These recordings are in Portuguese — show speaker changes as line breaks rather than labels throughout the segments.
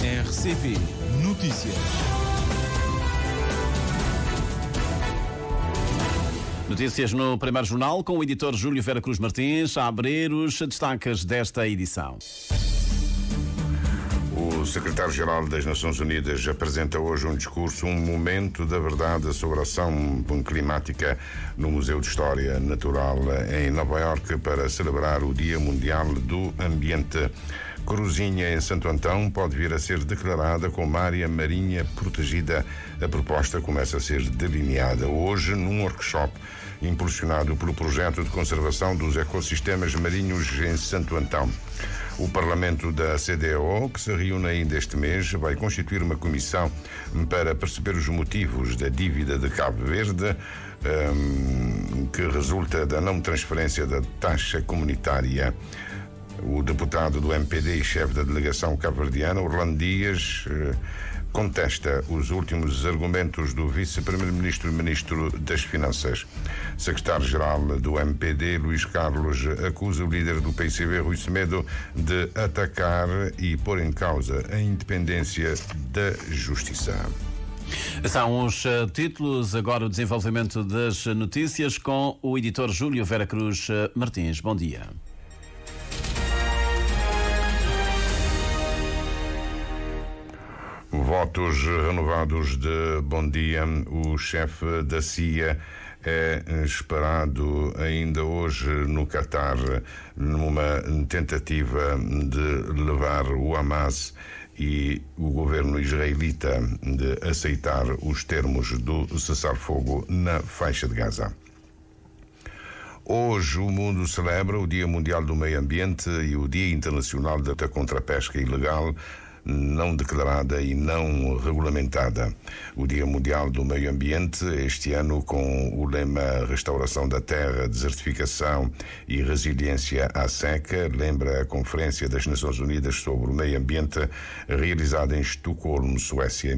RCP Notícias. Notícias no Primeiro Jornal com o editor Júlio Vera Cruz Martins. A abrir os destaques desta edição.
O secretário-geral das Nações Unidas apresenta hoje um discurso, um momento da verdade sobre a ação climática no Museu de História Natural em Nova Iorque para celebrar o Dia Mundial do Ambiente. Cruzinha em Santo Antão pode vir a ser declarada como área marinha protegida. A proposta começa a ser delineada hoje num workshop impulsionado pelo projeto de conservação dos ecossistemas marinhos em Santo Antão. O Parlamento da CDAO, que se reúne ainda este mês, vai constituir uma comissão para perceber os motivos da dívida de Cabo Verde, que resulta da não transferência da taxa comunitária. O deputado do MPD e chefe da delegação cabo-verdiana, Orlando Dias, contesta os últimos argumentos do vice-primeiro-ministro e ministro das Finanças. Secretário-geral do MPD, Luís Carlos, acusa o líder do PCV, Rui Semedo, de atacar e pôr em causa a independência da Justiça.
São os títulos, agora o desenvolvimento das notícias com o editor Júlio Vera Cruz Martins. Bom dia.
Votos renovados de bom dia. O chefe da CIA é esperado ainda hoje no Catar numa tentativa de levar o Hamas e o governo israelita de aceitar os termos do cessar-fogo na faixa de Gaza. Hoje o mundo celebra o Dia Mundial do Meio Ambiente e o Dia Internacional da Contra-Pesca Ilegal não declarada e não regulamentada. O Dia Mundial do Meio Ambiente, este ano com o lema Restauração da Terra, Desertificação e Resiliência à Seca, lembra a Conferência das Nações Unidas sobre o Meio Ambiente, realizada em Estocolmo, Suécia, em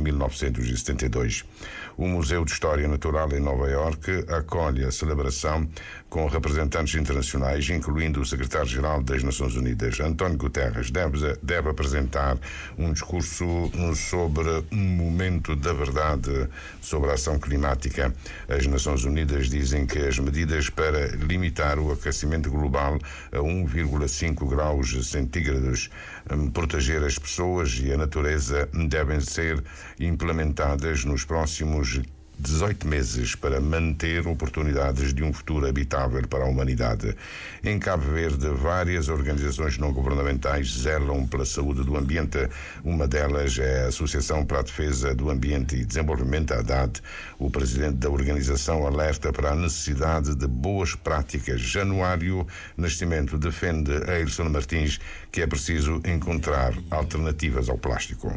1972. O Museu de História Natural em Nova Iorque acolhe a celebração com representantes internacionais, incluindo o secretário-geral das Nações Unidas. António Guterres deve apresentar um discurso sobre um momento da verdade sobre a ação climática. As Nações Unidas dizem que as medidas para limitar o aquecimento global a 1,5 graus centígrados, proteger as pessoas e a natureza devem ser implementadas nos próximos 18 meses para manter oportunidades de um futuro habitável para a humanidade. Em Cabo Verde, várias organizações não governamentais zelam pela saúde do ambiente. Uma delas é a Associação para a Defesa do Ambiente e Desenvolvimento, a ADAD. O presidente da organização alerta para a necessidade de boas práticas. Januário Nascimento defende a Eilson Martins que é preciso encontrar alternativas ao plástico.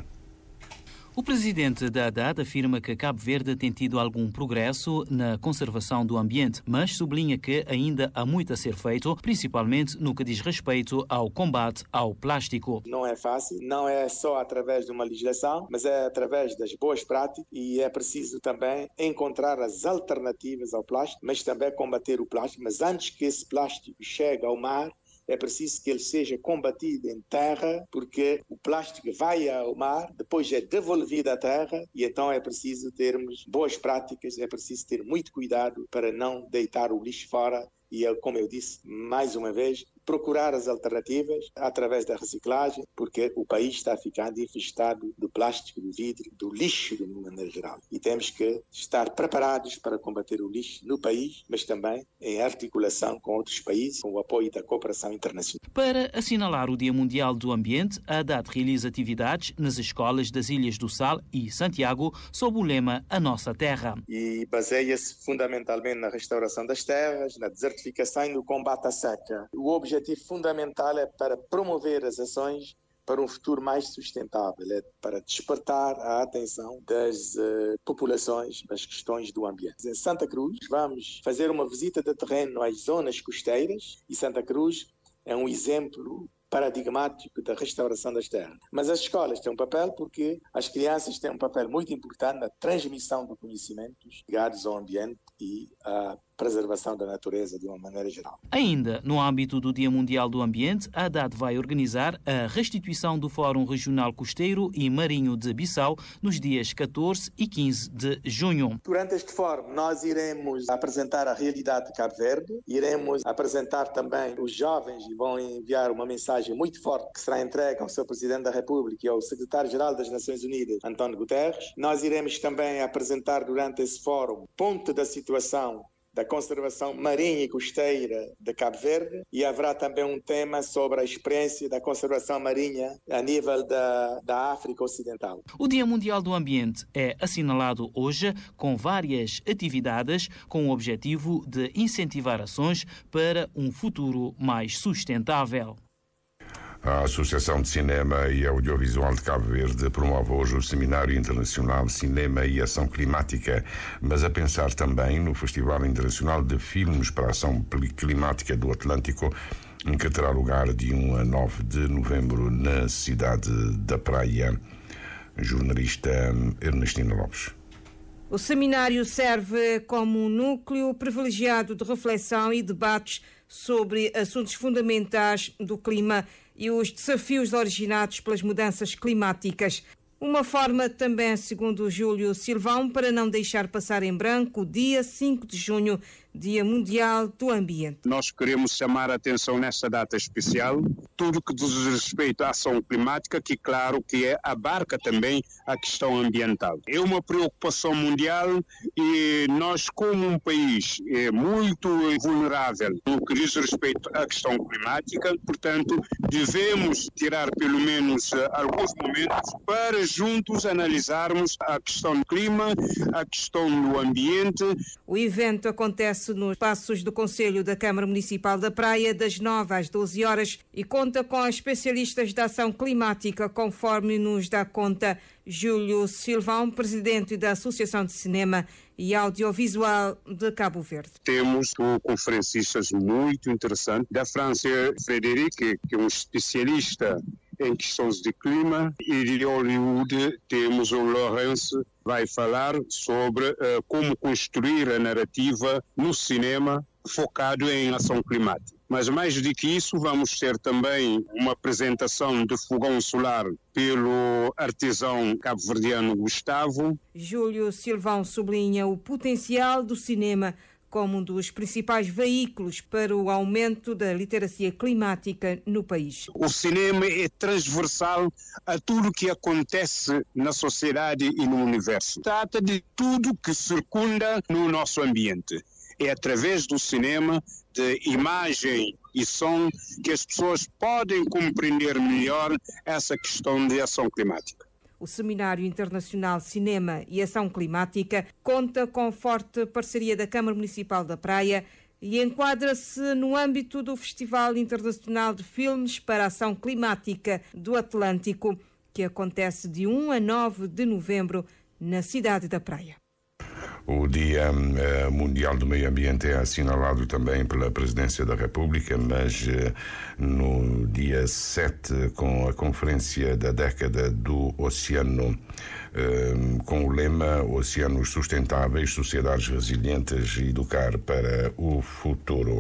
O presidente da ADAD afirma que Cabo Verde tem tido algum progresso na conservação do ambiente, mas sublinha que ainda há muito a ser feito, principalmente no que diz respeito ao combate ao plástico.
Não é fácil, não é só através de uma legislação, mas é através das boas práticas e é preciso também encontrar as alternativas ao plástico, mas também combater o plástico. Mas antes que esse plástico chegue ao mar, é preciso que ele seja combatido em terra, porque o plástico vai ao mar, depois é devolvido à terra e então é preciso termos boas práticas, é preciso ter muito cuidado para não deitar o lixo fora e, como eu disse, mais uma vez, procurar as alternativas através da reciclagem, porque o país está ficando infestado do plástico, do vidro, do lixo de uma maneira geral. E temos que estar preparados para combater o lixo no país, mas também em articulação com outros países, com o apoio da cooperação internacional.
Para assinalar o Dia Mundial do Ambiente, a ADAD realiza atividades nas escolas das Ilhas do Sal e Santiago, sob o lema A Nossa Terra.
E baseia-se fundamentalmente na restauração das terras, na desertificação e no combate à seca. O objetivo fundamental é para promover as ações para um futuro mais sustentável, é para despertar a atenção das populações das questões do ambiente. Em Santa Cruz, vamos fazer uma visita de terreno às zonas costeiras e Santa Cruz é um exemplo paradigmático da restauração das terras. Mas as escolas têm um papel porque as crianças têm um papel muito importante na transmissão de conhecimentos ligados ao ambiente e à preservação da natureza de uma maneira geral.
Ainda no âmbito do Dia Mundial do Ambiente, a Haddad vai organizar a restituição do Fórum Regional Costeiro e Marinho de Bissau nos dias 14 e 15 de junho.
Durante este fórum, nós iremos apresentar a realidade de Cabo Verde, iremos apresentar também os jovens e vão enviar uma mensagem muito forte que será entregue ao seu Presidente da República e ao Secretário-Geral das Nações Unidas, António Guterres. Nós iremos também apresentar durante esse fórum ponto da situação da conservação marinha e costeira de Cabo Verde e haverá também um tema sobre a experiência da conservação marinha a nível da África Ocidental.
O Dia Mundial do Ambiente é assinalado hoje com várias atividades com o objetivo de incentivar ações para um futuro mais sustentável.
A Associação de Cinema e Audiovisual de Cabo Verde promove hoje o Seminário Internacional Cinema e Ação Climática, mas a pensar também no Festival Internacional de Filmes para a Ação Climática do Atlântico, que terá lugar de 1 a 9 de novembro na cidade da Praia. Jornalista Ernestina Lopes.
O seminário serve como um núcleo privilegiado de reflexão e debates sobre assuntos fundamentais do clima e os desafios originados pelas mudanças climáticas. Uma forma também, segundo Júlio Silvão, para não deixar passar em branco o dia 5 de junho, Dia Mundial do Ambiente.
Nós queremos chamar a atenção nesta data especial, tudo que diz respeito à ação climática, que claro que abarca também a questão ambiental. É uma preocupação mundial e nós, como um país muito vulnerável no que diz respeito à questão climática, portanto, devemos tirar pelo menos alguns momentos para juntos analisarmos a questão do clima, a questão do ambiente.
O evento acontece nos Passos do Conselho da Câmara Municipal da Praia, das 9 às 12 horas e conta com especialistas da ação climática, conforme nos dá conta Júlio Silvão, presidente da Associação de Cinema e Audiovisual de Cabo Verde.
Temos conferencistas muito interessantes, da França, Frederic, que é um especialista em questões de clima, e de Hollywood temos o Lawrence, vai falar sobre como construir a narrativa no cinema focado em ação climática. Mas mais do que isso, vamos ter também uma apresentação de fogão solar pelo artesão cabo-verdiano Gustavo.
Júlio Silvão sublinha o potencial do cinema como um dos principais veículos para o aumento da literacia climática no país.
O cinema é transversal a tudo que acontece na sociedade e no universo. Trata de tudo que circunda no nosso ambiente. É através do cinema, de imagem e som, que as pessoas podem compreender melhor essa questão de ação climática.
O Seminário Internacional Cinema e Ação Climática conta com forte parceria da Câmara Municipal da Praia e enquadra-se no âmbito do Festival Internacional de Filmes para a Ação Climática do Atlântico, que acontece de 1 a 9 de novembro na cidade da Praia.
O Dia Mundial do Meio Ambiente é assinalado também pela Presidência da República, mas no dia 7, com a Conferência da Década do Oceano, com o lema Oceanos Sustentáveis, Sociedades Resilientes e Educar para o Futuro.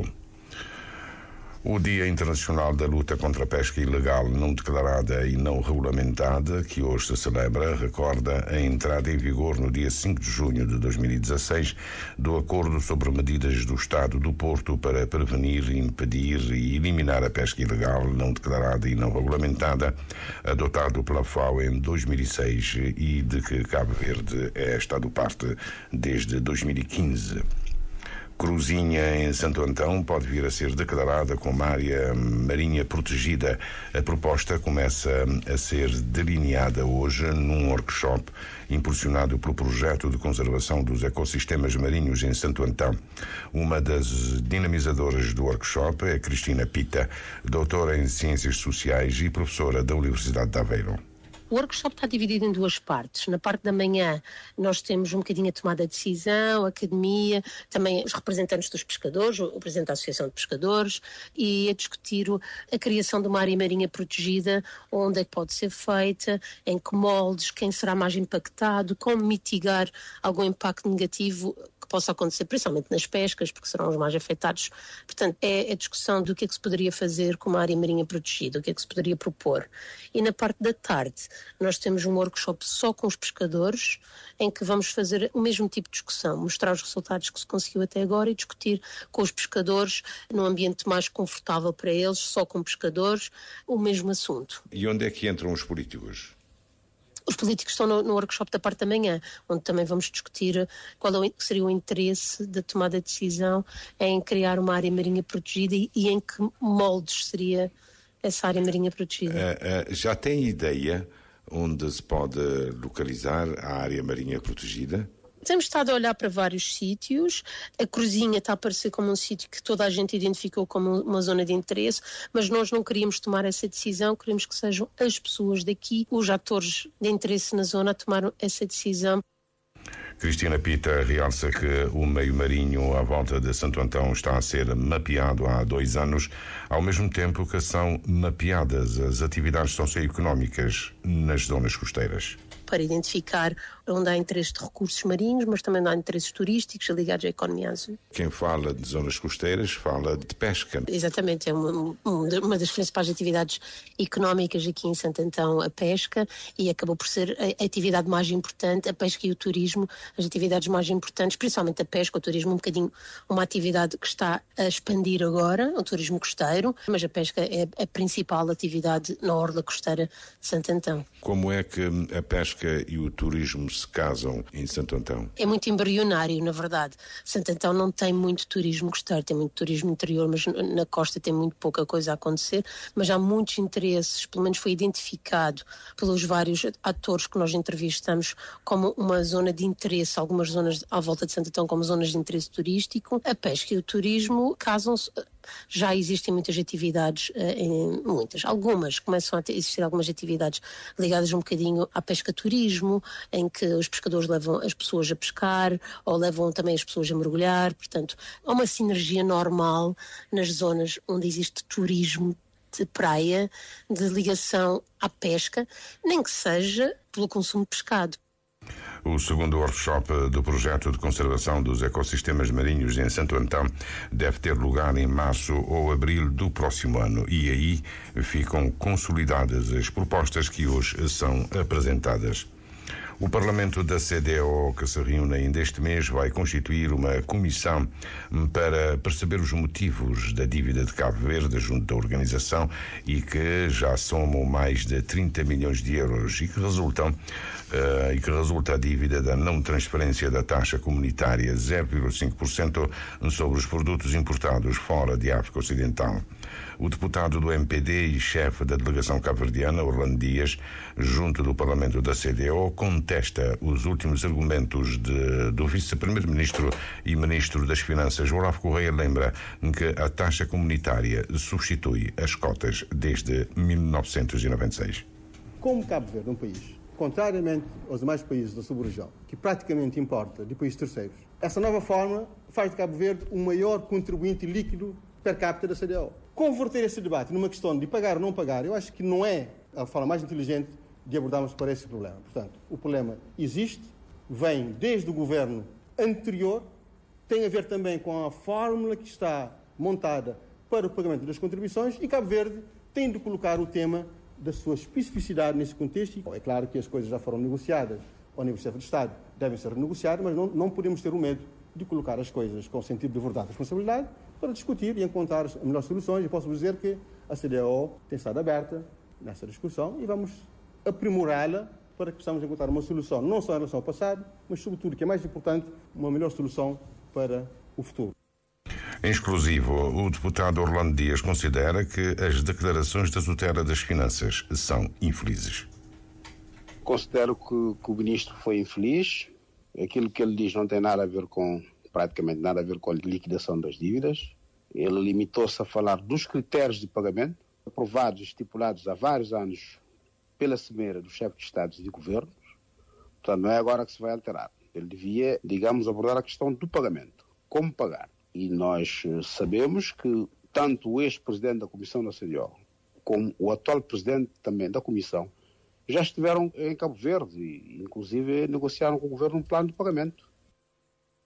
O Dia Internacional da Luta contra a Pesca Ilegal não declarada e não regulamentada, que hoje se celebra, recorda a entrada em vigor no dia 5 de junho de 2016 do Acordo sobre Medidas do Estado do Porto para prevenir, impedir e eliminar a pesca ilegal não declarada e não regulamentada, adotado pela FAO em 2006 e de que Cabo Verde é Estado parte desde 2015. Cruzinha, em Santo Antão, pode vir a ser declarada como área marinha protegida. A proposta começa a ser delineada hoje num workshop impulsionado pelo Projeto de Conservação dos Ecossistemas Marinhos em Santo Antão. Uma das dinamizadoras do workshop é Cristina Pita, doutora em Ciências Sociais e professora da Universidade de Aveiro.
O workshop está dividido em duas partes. Na parte da manhã nós temos um bocadinho a tomada de decisão, a academia, também os representantes dos pescadores, o presidente da Associação de Pescadores, e a discutir a criação de uma área marinha protegida, onde é que pode ser feita, em que moldes, quem será mais impactado, como mitigar algum impacto negativo que possa acontecer, principalmente nas pescas, porque serão os mais afetados. Portanto, é a discussão do que é que se poderia fazer com uma área marinha protegida, o que é que se poderia propor. E na parte da tarde, nós temos um workshop só com os pescadores, em que vamos fazer o mesmo tipo de discussão, mostrar os resultados que se conseguiu até agora e discutir com os pescadores, num ambiente mais confortável para eles, só com pescadores, o mesmo assunto.
E onde é que entram os políticos?
Os políticos estão no workshop da parte da manhã, onde também vamos discutir qual seria o interesse da tomada de decisão em criar uma área marinha protegida e em que moldes seria essa área marinha protegida.
Já tem ideia onde se pode localizar a área marinha protegida?
Temos estado a olhar para vários sítios. A Cruzinha está a aparecer como um sítio que toda a gente identificou como uma zona de interesse, mas nós não queríamos tomar essa decisão, queremos que sejam as pessoas daqui, os atores de interesse na zona, a tomar essa decisão.
Cristina Pita realça que o meio marinho à volta de Santo Antão está a ser mapeado há 2 anos, ao mesmo tempo que são mapeadas as atividades socioeconómicas nas zonas costeiras.
Para identificar onde há interesse de recursos marinhos, mas também onde há interesses turísticos ligados à economia azul.
Quem fala de zonas costeiras fala de pesca.
Exatamente, é uma das principais atividades económicas aqui em Santo Antão, a pesca, e acabou por ser a atividade mais importante, a pesca e o turismo, as atividades mais importantes, principalmente a pesca, o turismo um bocadinho uma atividade que está a expandir agora, o turismo costeiro, mas a pesca é a principal atividade na orla costeira de Santo Antão.
Como é que a pesca e o turismo se casam em Santo Antão?
É muito embrionário, na verdade. Santo Antão não tem muito turismo costeiro, tem muito turismo interior, mas na costa tem muito pouca coisa a acontecer, mas há muitos interesses, pelo menos foi identificado pelos vários atores que nós entrevistamos como uma zona de interesse, algumas zonas à volta de Santo Antão como zonas de interesse turístico. A pesca e o turismo casam-se. Já existem muitas atividades, algumas, começam a existir algumas atividades ligadas um bocadinho à pesca-turismo, em que os pescadores levam as pessoas a pescar ou levam também as pessoas a mergulhar, portanto, há uma sinergia normal nas zonas onde existe turismo de praia, de ligação à pesca, nem que seja pelo consumo de pescado.
O segundo workshop do projeto de conservação dos ecossistemas marinhos em Santo Antão deve ter lugar em março ou abril do próximo ano e aí ficam consolidadas as propostas que hoje são apresentadas. O Parlamento da CDAO, que se reúne ainda este mês, vai constituir uma comissão para perceber os motivos da dívida de Cabo Verde junto da organização e que já somam mais de 30 milhões de euros e que resulta a dívida da não transferência da taxa comunitária 0,5% sobre os produtos importados fora de África Ocidental. O deputado do MPD e chefe da delegação cabo-verdiana, Orlando Dias, junto do Parlamento da CDAO, contesta os últimos argumentos do vice-primeiro-ministro e ministro das Finanças. Olavo Correia lembra que a taxa comunitária substitui as cotas desde 1996.
Como Cabo Verde é um país, contrariamente aos demais países da sub-região, que praticamente importa de países terceiros, essa nova forma faz de Cabo Verde o maior contribuinte líquido per capita da CDAO. Converter esse debate numa questão de pagar ou não pagar, eu acho que não é a forma mais inteligente de abordarmos para esse problema. Portanto, o problema existe, vem desde o governo anterior, tem a ver também com a fórmula que está montada para o pagamento das contribuições e Cabo Verde tem de colocar o tema da sua especificidade nesse contexto. É claro que as coisas já foram negociadas ao nível do chefe de Estado, devem ser renegociadas, mas não podemos ter o medo de colocar as coisas com sentido de verdade e responsabilidade para discutir e encontrar as melhores soluções. Eu posso dizer que a CDAO tem estado aberta nessa discussão e vamos aprimorá-la para que possamos encontrar uma solução, não só em relação ao passado, mas sobretudo, que é mais importante, uma melhor solução para o futuro.
Em exclusivo, o deputado Orlando Dias considera que as declarações da tutela das finanças são infelizes.
Considero que o ministro foi infeliz. Aquilo que ele diz não tem praticamente nada a ver com a liquidação das dívidas. Ele limitou-se a falar dos critérios de pagamento, aprovados e estipulados há vários anos pela cimeira dos chefes de Estados e de governos. Portanto, não é agora que se vai alterar. Ele devia, abordar a questão do pagamento. Como pagar? E nós sabemos que tanto o ex-presidente da Comissão da CDAO como o atual presidente também da Comissão já estiveram em Cabo Verde e, inclusive, negociaram com o governo um plano de pagamento.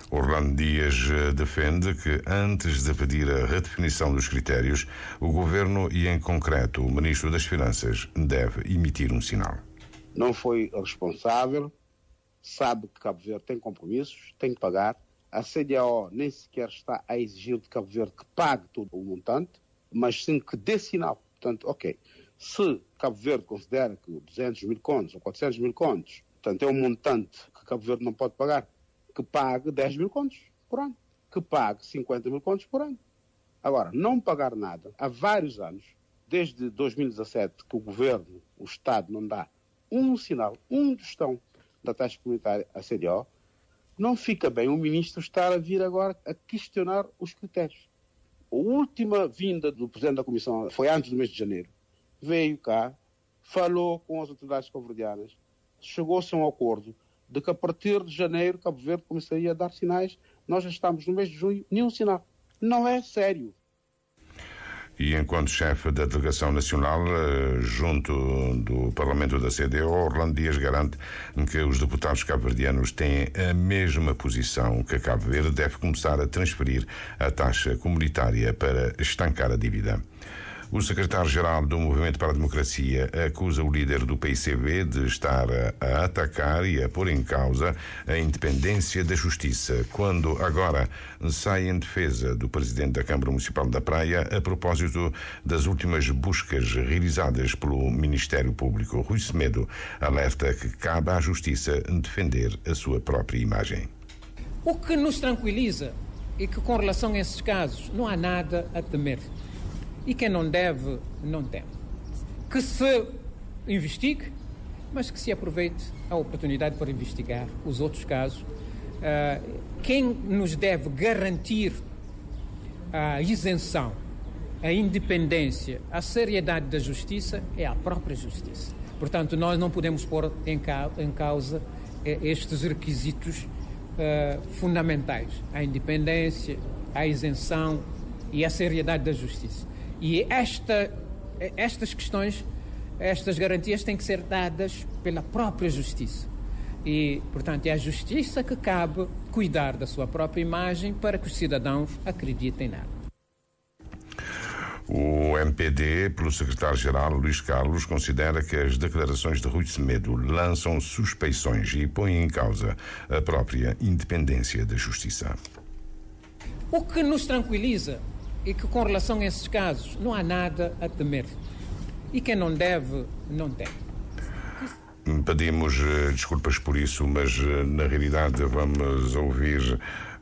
Orlando Dias defende que, antes de pedir a redefinição dos critérios, o Governo e, em concreto, o Ministro das Finanças deve emitir um sinal.
Não foi responsável, sabe que Cabo Verde tem compromissos, tem que pagar. A CDAO nem sequer está a exigir de Cabo Verde que pague todo o montante, mas sim que dê sinal. Portanto, ok, se Cabo Verde considera que 200 mil contos ou 400 mil contos, portanto, é um montante que Cabo Verde não pode pagar, que pague 10 mil contos por ano, que pague 50 mil contos por ano. Agora, não pagar nada há vários anos, desde 2017, que o Governo, o Estado, não dá um sinal, um tostão da taxa comunitária à CDAO, não fica bem o Ministro estar a vir agora a questionar os critérios. A última vinda do Presidente da Comissão foi antes do mês de janeiro. Veio cá, falou com as autoridades cabo-verdianas, chegou-se a um acordo de que a partir de janeiro Cabo Verde começaria a dar sinais. Nós já estamos no mês de junho, nenhum sinal. Não é sério.
E enquanto chefe da delegação nacional, junto do Parlamento da CDAO, Orlando Dias garante que os deputados cabo-verdianos têm a mesma posição, que Cabo Verde deve começar a transferir a taxa comunitária para estancar a dívida. O secretário-geral do Movimento para a Democracia acusa o líder do PICV de estar a atacar e a pôr em causa a independência da Justiça, quando agora sai em defesa do presidente da Câmara Municipal da Praia a propósito das últimas buscas realizadas pelo Ministério Público. Rui Semedo alerta que cabe à Justiça defender a sua própria imagem.
O que nos tranquiliza é que, com relação a esses casos, não há nada a temer. E quem não deve, não teme. Que se investigue, mas que se aproveite a oportunidade para investigar os outros casos. Quem nos deve garantir a isenção, a independência, a seriedade da justiça é a própria justiça. Portanto, nós não podemos pôr em causa estes requisitos fundamentais. A independência, a isenção e a seriedade da justiça. E estas questões, estas garantias têm que ser dadas pela própria Justiça. E, portanto, é à Justiça que cabe cuidar da sua própria imagem para que os cidadãos acreditem nela.
O MPD, pelo secretário-geral Luís Carlos, considera que as declarações de Rui Semedo lançam suspeições e põem em causa a própria independência da Justiça.
O que nos tranquiliza e que, com relação a esses casos, não há nada a temer. E quem não deve, não teme.
Pedimos desculpas por isso, mas na realidade vamos ouvir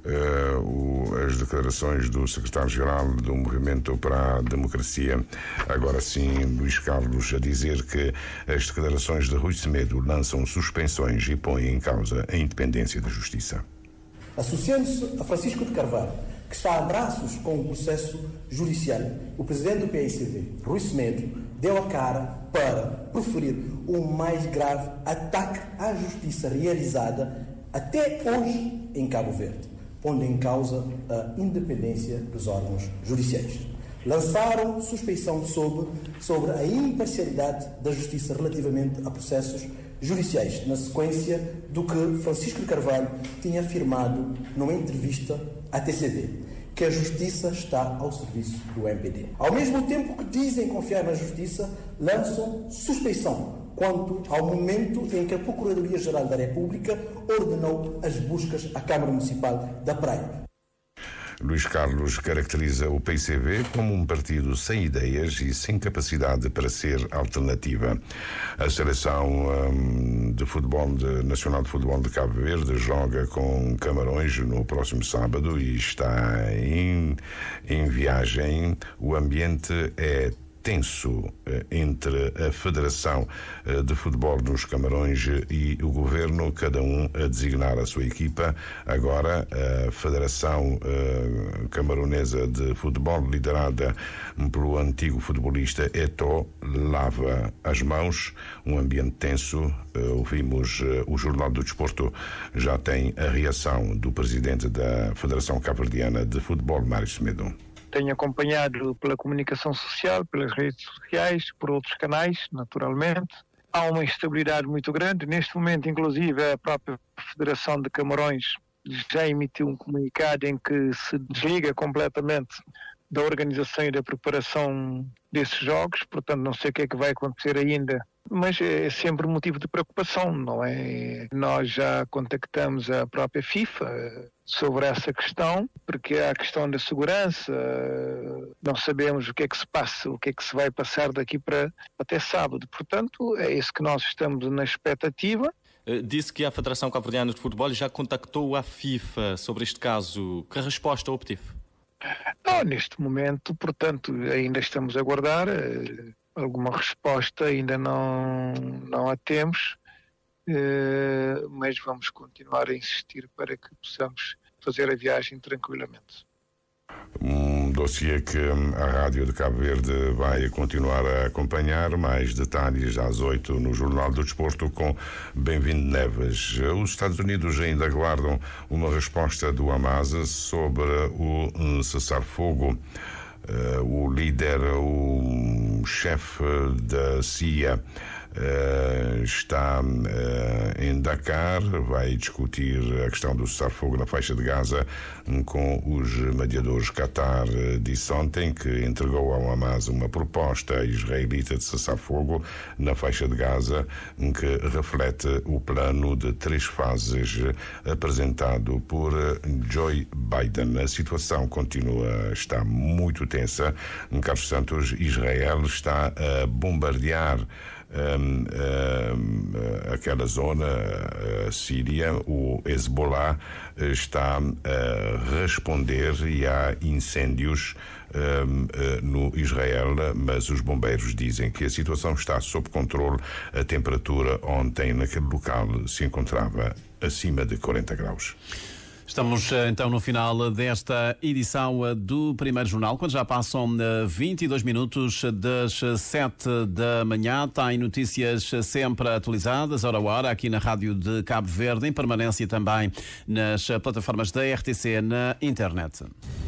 as declarações do secretário-geral do Movimento para a Democracia. Agora sim, Luís Carlos, a dizer que as declarações de Rui Semedo lançam suspensões e põem em causa a independência da Justiça.
Associando-se a Francisco de Carvalho, que está a braços com o processo judicial, o presidente do PICV, Rui Semedo, deu a cara para proferir o mais grave ataque à justiça realizada até hoje em Cabo Verde, pondo em causa a independência dos órgãos judiciais. Lançaram suspeição sobre a imparcialidade da justiça relativamente a processos judiciais, na sequência do que Francisco de Carvalho tinha afirmado numa entrevista à TCD, que a justiça está ao serviço do MPD. Ao mesmo tempo que dizem confiar na justiça, lançam suspeição quanto ao momento em que a Procuradoria-Geral da República ordenou as buscas à Câmara Municipal da Praia.
Luís Carlos caracteriza o PICV como um partido sem ideias e sem capacidade para ser alternativa. A seleção de futebol nacional de futebol de Cabo Verde joga com Camarões no próximo sábado e está em viagem. O ambiente é tenso entre a Federação de Futebol dos Camarões e o Governo, cada um a designar a sua equipa. Agora, a Federação Camaronesa de Futebol, liderada pelo antigo futebolista Eto'o, lava as mãos. Um ambiente tenso. Ouvimos o Jornal do Desporto, já tem a reação do presidente da Federação Cabo-Verdiana de Futebol, Mário Semedo.
Tenho acompanhado pela comunicação social, pelas redes sociais, por outros canais, naturalmente. Há uma instabilidade muito grande. Neste momento, inclusive, a própria Federação de Camarões já emitiu um comunicado em que se desliga completamente da organização e da preparação desses jogos, portanto não sei o que é que vai acontecer ainda, mas é sempre motivo de preocupação, não é? Nós já contactamos a própria FIFA sobre essa questão, porque há a questão da segurança, não sabemos o que é que se passa, o que é que se vai passar daqui para até sábado, portanto é isso que nós estamos na expectativa.
Disse que a Federação Cabo-Verdiana de Futebol já contactou a FIFA sobre este caso. Que resposta obteve?
Não, neste momento, portanto, ainda estamos a aguardar. Alguma resposta ainda não a temos, mas vamos continuar a insistir para que possamos fazer a viagem tranquilamente.
Um dossiê que a Rádio de Cabo Verde vai continuar a acompanhar. Mais detalhes às 8 no Jornal do Desporto com Bem-vindo Neves. Os Estados Unidos ainda aguardam uma resposta do Hamas sobre o cessar-fogo. O líder, o chefe da CIA, está em Dakar, vai discutir a questão do cessar-fogo na faixa de Gaza com os mediadores. Qatar disse ontem que entregou ao Hamas uma proposta israelita de cessar-fogo na faixa de Gaza, que reflete o plano de 3 fases apresentado por Joe Biden. A situação está muito tensa. Carlos Santos, Israel está a bombardear aquela zona, a Síria. O Hezbollah está a responder e há incêndios no Israel, mas os bombeiros dizem que a situação está sob controle. A temperatura ontem naquele local se encontrava acima de 40 graus.
Estamos então no final desta edição do Primeiro Jornal, quando já passam 22 minutos das 7 da manhã. Tem notícias sempre atualizadas, hora a hora, aqui na Rádio de Cabo Verde, em permanência também nas plataformas da RTC na internet.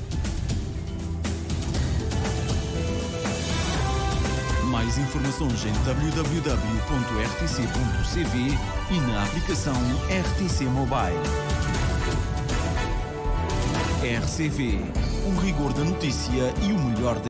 Mais informações em www.rtc.cv e na aplicação RTC Mobile. RCV, o rigor da notícia e o melhor